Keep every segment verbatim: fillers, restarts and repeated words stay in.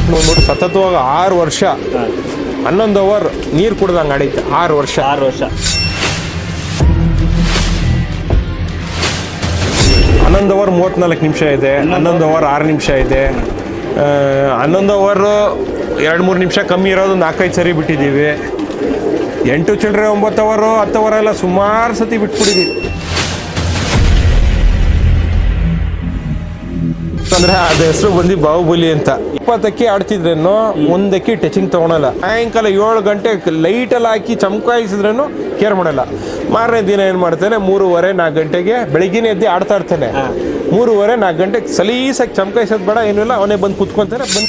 ಬಂದ್ಬಿಟ್ಟು ಸತತವಾಗಿ ಆರು ವರ್ಷ ಹನ್ನೊಂದು ಅವರ್ ನೀರು ಕುಡ್ದಂಗೆ ಆಡೈತೆ. ಆರು ವರ್ಷ ಆರು ವರ್ಷ ಹನ್ನೊಂದು ಅವರ್ ಮೂವತ್ತ್ನಾಲ್ಕು ನಿಮಿಷ ಇದೆ, ಹನ್ನೊಂದು ಅವರ್ ಆರು ನಿಮಿಷ ಇದೆ, ಹನ್ನೊಂದು ಅವರು ಎರಡು ಮೂರು ನಿಮಿಷ ಕಮ್ಮಿ ಇರೋದು ನಾಲ್ಕೈದು ಸರಿ ಬಿಟ್ಟಿದ್ದೀವಿ. ಎಂಟು ಚಿಲ್ಲರೆ ಒಂಬತ್ತು ಅವರು ಹತ್ತು ಅವರೆಲ್ಲ ಸುಮಾರು ಸತಿ ಬಿಟ್ಬಿಟ್ಟಿದ್ದೀವಿ. ಅಂದ್ರೆ ಅದ ಹೆಸರು ಬಂದು ಬಾಹುಬಲಿ ಅಂತ. ಇಪ್ಪತ್ತಕ್ಕೆ ಆಡ್ತಿದ್ರೇನು ಒಂದಕ್ಕೆ ಟಚಿಂಗ್ ತಗೊಳಲ್ಲ. ಸಾಯಂಕಾಲ ಏಳು ಗಂಟೆ ಲೈಟಲ್ಲಿ ಹಾಕಿ ಚಮಕಾಯಿಸಿದ್ರೇನು ಕೇರ್ ಮಾಡಲ್ಲ. ಮಾರನೇ ದಿನ ಏನು ಮಾಡ್ತಾನೆ, ಮೂರುವರೆ ನಾಲ್ಕು ಗಂಟೆಗೆ ಬೆಳಗಿನ ಎದ್ದು ಆಡ್ತಾ ಇರ್ತಾನೆ. ಮೂರುವರೆ ನಾಲ್ಕು ಗಂಟೆಗೆ ಸಲೀಸಾಗಿ ಚಮಕಾಯಿಸೋದು ಬೇಡ, ಏನೂ ಇಲ್ಲ, ಅವನೇ ಬಂದು ಕುತ್ಕೊಂತಾನೆ. ಬಂದು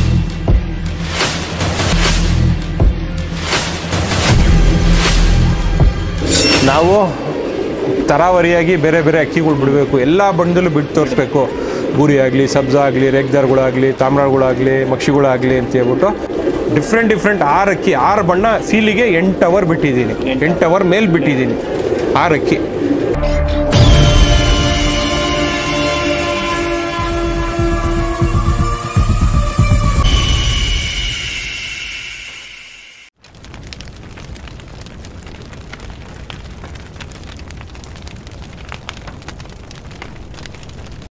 ನಾವು ತರಾವರಿಯಾಗಿ ಬೇರೆ ಬೇರೆ ಅಕ್ಕಿಗಳು ಬಿಡಬೇಕು. ಎಲ್ಲ ಬಣ್ಣದಲ್ಲೂ ಬಿಟ್ಟು ತೋರಿಸ್ಬೇಕು. ಬೂರಿ ಆಗಲಿ, ಸಬ್ಜಾ ಆಗಲಿ, ರೇಗ್ದಾರ್ಗಳಾಗಲಿ, ತಾಮ್ರಗಳಾಗಲಿ, ಮಕ್ಷಿಗಳಾಗಲಿ ಅಂತ ಹೇಳ್ಬಿಟ್ಟು ಡಿಫ್ರೆಂಟ್ ಡಿಫ್ರೆಂಟ್ ಆರು ಅಕ್ಕಿ, ಆರು ಬಣ್ಣ ಸೀಲಿಗೆ ಎಂಟು ಅವರ್ ಬಿಟ್ಟಿದ್ದೀನಿ. ಎಂಟು ಅವರ್ ಮೇಲೆ ಬಿಟ್ಟಿದ್ದೀನಿ ಆರು ಅಕ್ಕಿ.